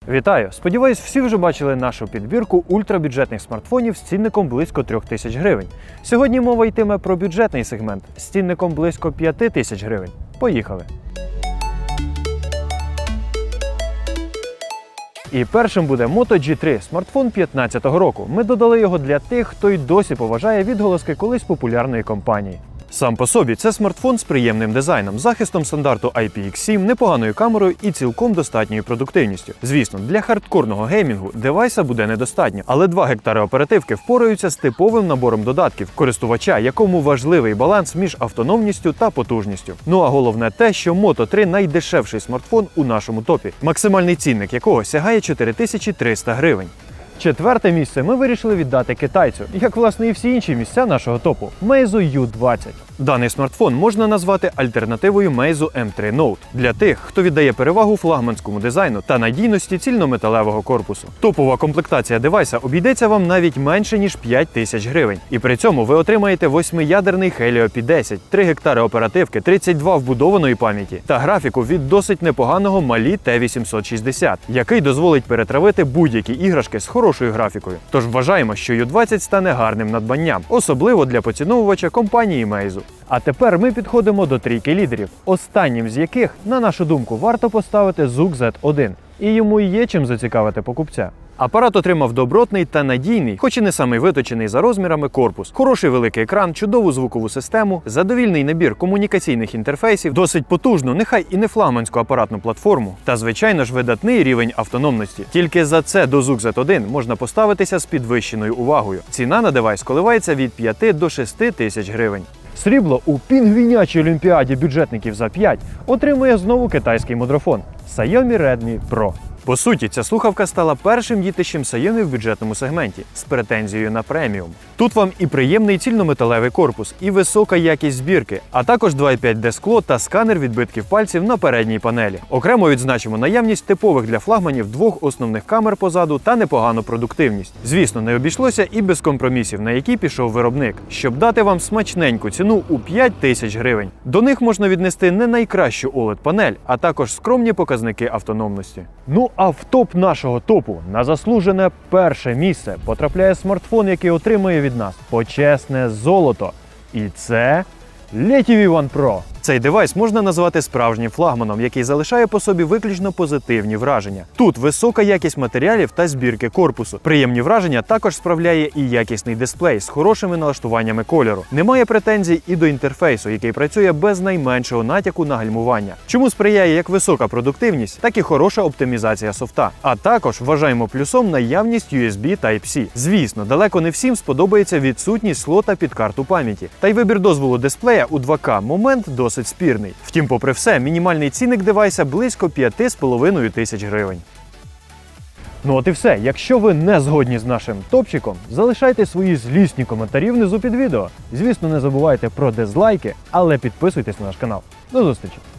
Вітаю! Сподіваюсь, всі вже бачили нашу підбірку ультрабюджетних смартфонів з цінником близько 3000 гривень. Сьогодні мова йтиме про бюджетний сегмент з цінником близько 5000 гривень. Поїхали! І першим буде Moto G3, смартфон 15-го року. Ми додали його для тих, хто й досі поважає відголоски колись популярної компанії. Сам по собі це смартфон з приємним дизайном, захистом стандарту IPX7, непоганою камерою і цілком достатньою продуктивністю. Звісно, для хардкорного геймінгу девайса буде недостатньо, але 2 гектари оперативки впораються з типовим набором додатків користувача, якому важливий баланс між автономністю та потужністю. Ну а головне те, що Moto 3 найдешевший смартфон у нашому топі, максимальний цінник якого сягає 4300 гривень. Четверте місце ми вирішили віддати китайцю, як власне і всі інші місця нашого топу – Meizu U20. Даний смартфон можна назвати альтернативою Meizu M3 Note для тих, хто віддає перевагу флагманському дизайну та надійності цільнометалевого корпусу. Топова комплектація девайса обійдеться вам навіть менше ніж 5000 гривень. І при цьому ви отримаєте 8-ядерний Helio P10, 3 гектари оперативки, 32 вбудованої пам'яті та графіку від досить непоганого Mali T860, який дозволить перетравити будь-які іграшки з хорошою графікою. Тож вважаємо, що U20 стане гарним надбанням, особливо для поціновувача компанії Meizu. А тепер ми підходимо до трійки лідерів, останнім з яких, на нашу думку, варто поставити ZOOX Z1. І йому є чим зацікавити покупця. Апарат отримав добротний та надійний, хоч і не самий виточений за розмірами корпус, хороший великий екран, чудову звукову систему, задовільний набір комунікаційних інтерфейсів, досить потужну, нехай і не флагманську апаратну платформу, та, звичайно ж, видатний рівень автономності. Тільки за це до ZOOX Z1 можна поставитися з підвищеною увагою. Ціна на девайс коливається від 5 до 6 тисяч гривень. Срібло у пінгвінячій олімпіаді бюджетників за 5 отримує знову китайський мудрофон – Xiaomi Redmi Pro. По суті, ця слухавка стала першим дітищем Xiaomi в бюджетному сегменті з претензією на преміум. Тут вам і приємний цільнометалевий корпус, і висока якість збірки, а також 2,5D скло та сканер відбитків пальців на передній панелі. Окремо відзначимо наявність типових для флагманів 2 основних камер позаду та непогану продуктивність. Звісно, не обійшлося і без компромісів, на які пішов виробник, щоб дати вам смачненьку ціну у 5000 гривень. До них можна віднести не найкращу OLED-панель, а також скромні показники автономності. Ну а в топ нашого топу на заслужене перше місце потрапляє смартфон, який отримує від нас почесне золото. І це Leti V1 Pro. Цей девайс можна назвати справжнім флагманом, який залишає по собі виключно позитивні враження. Тут висока якість матеріалів та збірки корпусу. Приємні враження також справляє і якісний дисплей з хорошими налаштуваннями кольору. Немає претензій і до інтерфейсу, який працює без найменшого натяку на гальмування. Чому сприяє як висока продуктивність, так і хороша оптимізація софта. А також вважаємо плюсом наявність USB Type-C. Звісно, далеко не всім сподобається відсутність слота під карту пам'яті. Та й вибір дозволу дисплея у 2К момент досить спірний. Втім, попри все, мінімальний цінник девайса близько 5500 гривень. Ну от і все. Якщо ви не згодні з нашим топчиком, залишайте свої злісні коментарі внизу під відео. Звісно, не забувайте про дизлайки, але підписуйтесь на наш канал. До зустрічі!